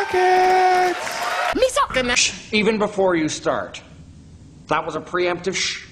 Rockets! Even before you start. That was a preemptive shh.